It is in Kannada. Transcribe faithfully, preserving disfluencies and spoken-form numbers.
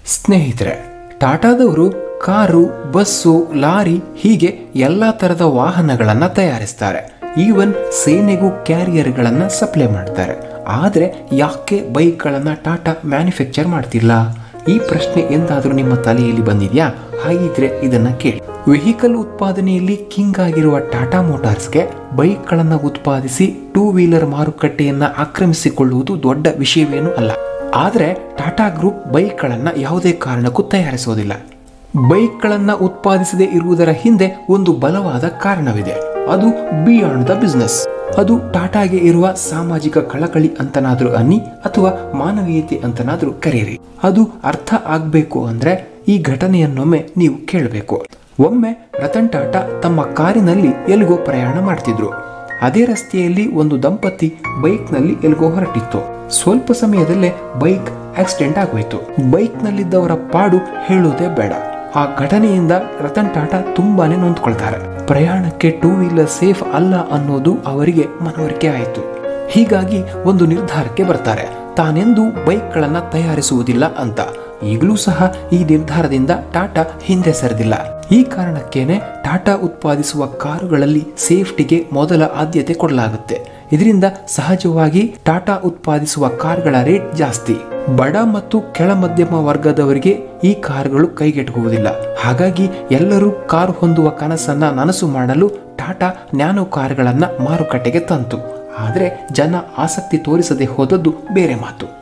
ಸ್ನೇಹಿತರೆ, ಟಾಟಾದವರು ಕಾರು, ಬಸ್ಸು, ಲಾರಿ ಹೀಗೆ ಎಲ್ಲ ತರದ ವಾಹನಗಳನ್ನ ತಯಾರಿಸ್ತಾರೆ. ಈವನ್ ಸೇನೆಗೂ ಕ್ಯಾರಿಯರ್ಗಳನ್ನ ಸಪ್ಲೈ ಮಾಡ್ತಾರೆ. ಆದರೆ ಯಾಕೆ ಬೈಕ್ಗಳನ್ನ ಟಾಟಾ ಮ್ಯಾನುಫ್ಯಾಕ್ಚರ್ ಮಾಡ್ತಿಲ್ಲ? ಈ ಪ್ರಶ್ನೆ ಎಂದಾದರೂ ನಿಮ್ಮ ತಲೆಯಲ್ಲಿ ಬಂದಿದೆಯಾ? ಹಾಗಿದ್ರೆ ಇದನ್ನ ಕೇಳಿ. ವೆಹಿಕಲ್ ಉತ್ಪಾದನೆಯಲ್ಲಿ ಕಿಂಗ್ ಆಗಿರುವ ಟಾಟಾ ಮೋಟಾರ್ಸ್ಗೆ ಬೈಕ್ಗಳನ್ನು ಉತ್ಪಾದಿಸಿ ಟೂ ವೀಲರ್ ಮಾರುಕಟ್ಟೆಯನ್ನ ಆಕ್ರಮಿಸಿಕೊಳ್ಳುವುದು ದೊಡ್ಡ ವಿಷಯವೇನೂ ಅಲ್ಲ. ಆದರೆ ಟಾಟಾ ಗ್ರೂಪ್ ಬೈಕ್ಗಳನ್ನು ಯಾವುದೇ ಕಾರಣಕ್ಕೂ ತಯಾರಿಸೋದಿಲ್ಲ. ಬೈಕ್ಗಳನ್ನು ಉತ್ಪಾದಿಸದೇ ಇರುವುದರ ಹಿಂದೆ ಒಂದು ಬಲವಾದ ಕಾರಣವಿದೆ. ಅದು ಬಿಯಾಂಡ್ ದ ಬಿಸ್ನೆಸ್. ಅದು ಟಾಟಾಗೆ ಇರುವ ಸಾಮಾಜಿಕ ಕಳಕಳಿ ಅಂತನಾದ್ರೂ ಅನ್ನಿ ಅಥವಾ ಮಾನವೀಯತೆ ಅಂತನಾದ್ರೂ ಕರೆಯಿರಿ. ಅದು ಅರ್ಥ ಆಗ್ಬೇಕು ಅಂದ್ರೆ ಈ ಘಟನೆಯನ್ನೊಮ್ಮೆ ನೀವು ಕೇಳಬೇಕು. ಒಮ್ಮೆ ರತನ್ ಟಾಟಾ ತಮ್ಮ ಕಾರಿನಲ್ಲಿ ಎಲ್ಲಿಗೋ ಪ್ರಯಾಣ ಮಾಡ್ತಿದ್ರು. ಅದೇ ರಸ್ತೆಯಲ್ಲಿ ಒಂದು ದಂಪತಿ ಬೈಕ್ ನಲ್ಲಿ ಎಲ್ಲಿಗೋ ಹೊರಟಿತ್ತು. ಸ್ವಲ್ಪ ಸಮಯದಲ್ಲೇ ಬೈಕ್ ಆಕ್ಸಿಡೆಂಟ್ ಆಗೋಯ್ತು. ಬೈಕ್ ನಲ್ಲಿದ್ದವರ ಪಾಡು ಹೇಳೋದೇ ಬೇಡ. ಆ ಘಟನೆಯಿಂದ ರತನ್ ಟಾಟಾ ತುಂಬಾನೇ ನೊಂದ್ಕೊಳ್ತಾರೆ. ಪ್ರಯಾಣಕ್ಕೆ ಟೂ ವೀಲರ್ ಸೇಫ್ ಅಲ್ಲ ಅನ್ನೋದು ಅವರಿಗೆ ಮನವರಿಕೆ ಆಯಿತು. ಹೀಗಾಗಿ ಒಂದು ನಿರ್ಧಾರಕ್ಕೆ ಬರ್ತಾರೆ. ತಾನೆಂದು ಬೈಕ್ಗಳನ್ನ ತಯಾರಿಸುವುದಿಲ್ಲ ಅಂತ. ಈಗಲೂ ಸಹ ಈ ನಿರ್ಧಾರದಿಂದ ಟಾಟಾ ಹಿಂದೆ ಸರಿದಿಲ್ಲ. ಈ ಕಾರಣಕ್ಕೇನೆ ಟಾಟಾ ಉತ್ಪಾದಿಸುವ ಕಾರುಗಳಲ್ಲಿ ಸೇಫ್ಟಿಗೆ ಮೊದಲ ಆದ್ಯತೆ ಕೊಡಲಾಗುತ್ತೆ. ಇದರಿಂದ ಸಹಜವಾಗಿ ಟಾಟಾ ಉತ್ಪಾದಿಸುವ ಕಾರ್ಗಳ ರೇಟ್ ಜಾಸ್ತಿ. ಬಡ ಮತ್ತು ಕೆಳ ಮಧ್ಯಮ ವರ್ಗದವರಿಗೆ ಈ ಕಾರುಗಳು ಕೈಗೆಟುಕುವುದಿಲ್ಲ. ಹಾಗಾಗಿ ಎಲ್ಲರೂ ಕಾರು ಹೊಂದುವ ಕನಸನ್ನ ನನಸು ಮಾಡಲು ಟಾಟಾ ನ್ಯಾನೋ ಕಾರುಗಳನ್ನ ಮಾರುಕಟ್ಟೆಗೆ ತಂತು. ಆದರೆ ಜನ ಆಸಕ್ತಿ ತೋರಿಸದೆ ಹೋದದ್ದು ಬೇರೆ ಮಾತು.